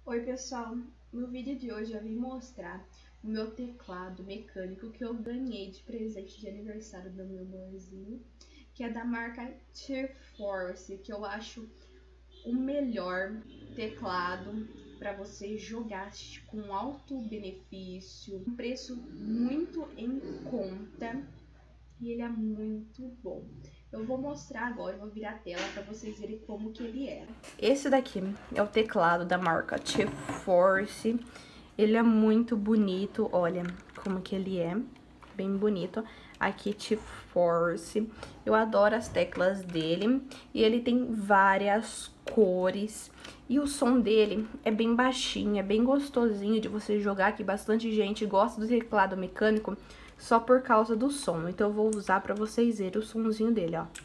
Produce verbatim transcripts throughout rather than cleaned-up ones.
Oi pessoal, no vídeo de hoje eu vim mostrar o meu teclado mecânico que eu ganhei de presente de aniversário do meu amorzinho, que é da marca T-Force, que eu acho o melhor teclado para você jogar com alto benefício, um preço muito em conta e ele é muito bom. Eu vou mostrar agora, eu vou virar a tela para vocês verem como que ele é. Esse daqui é o teclado da marca T-Force. Ele é muito bonito, olha como que ele é, bem bonito. Aqui T-Force, eu adoro as teclas dele e ele tem várias cores. E o som dele é bem baixinho, é bem gostosinho de você jogar, que bastante gente gosta do teclado mecânico só por causa do som. Então eu vou usar pra vocês verem o somzinho dele, ó.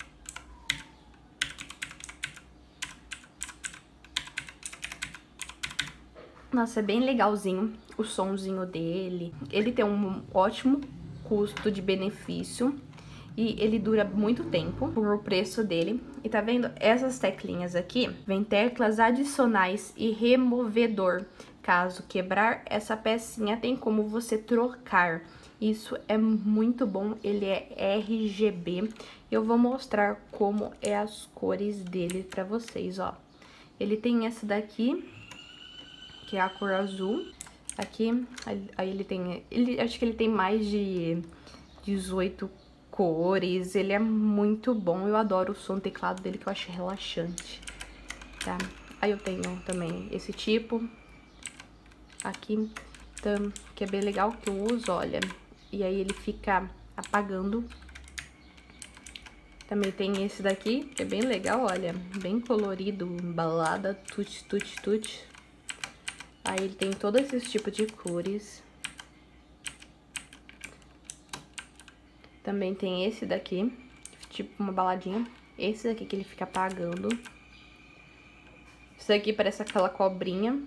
Nossa, é bem legalzinho o sonzinho dele. Ele tem um ótimo custo de benefício e ele dura muito tempo por o preço dele. E tá vendo? Essas teclinhas aqui, vem teclas adicionais e removedor. Caso quebrar essa pecinha, tem como você trocar. Isso é muito bom, ele é R G B. Eu vou mostrar como é as cores dele pra vocês, ó. Ele tem essa daqui, que é a cor azul. Aqui, aí ele tem, ele, acho que ele tem mais de dezoito cores. Ele é muito bom, eu adoro o som do teclado dele, que eu acho relaxante, tá? Aí eu tenho também esse tipo, aqui, então, que é bem legal, que eu uso, olha. E aí ele fica apagando. Também tem esse daqui, que é bem legal, olha, bem colorido, balada, tut, tut, tut. Aí ele tem todos esses tipos de cores. Também tem esse daqui, tipo uma baladinha. Esse daqui que ele fica apagando. Esse daqui parece aquela cobrinha.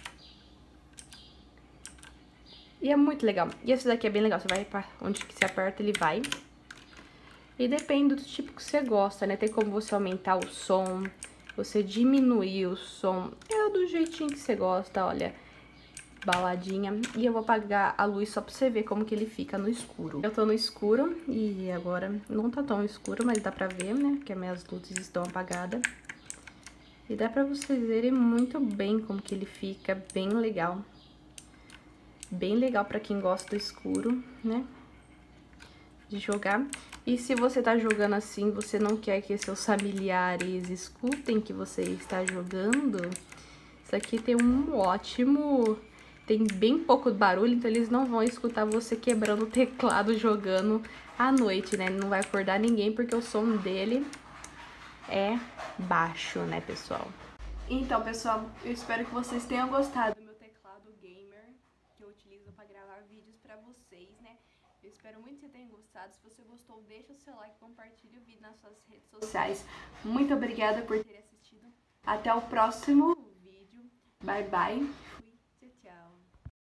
E é muito legal. E esse daqui é bem legal, você vai pra onde que você aperta, ele vai. E depende do tipo que você gosta, né? Tem como você aumentar o som, você diminuir o som. É do jeitinho que você gosta, olha. Baladinha. E eu vou apagar a luz só pra você ver como que ele fica no escuro. Eu tô no escuro e agora não tá tão escuro, mas dá pra ver, né? Que as minhas luzes estão apagadas. E dá pra vocês verem muito bem como que ele fica, bem legal. Bem legal pra quem gosta do escuro, né? De jogar. E se você tá jogando assim, você não quer que seus familiares escutem que você está jogando, isso aqui tem um ótimo... Tem bem pouco barulho, então eles não vão escutar você quebrando o teclado jogando à noite, né? Não vai acordar ninguém porque o som dele é baixo, né, pessoal? Então, pessoal, eu espero que vocês tenham gostado do meu teclado gamer, que eu utilizo para gravar vídeos para vocês, né? Eu espero muito que você tenha gostado. Se você gostou, deixa o seu like, compartilhe o vídeo nas suas redes sociais. Muito obrigada por ter assistido. Até o próximo vídeo. Bye, bye.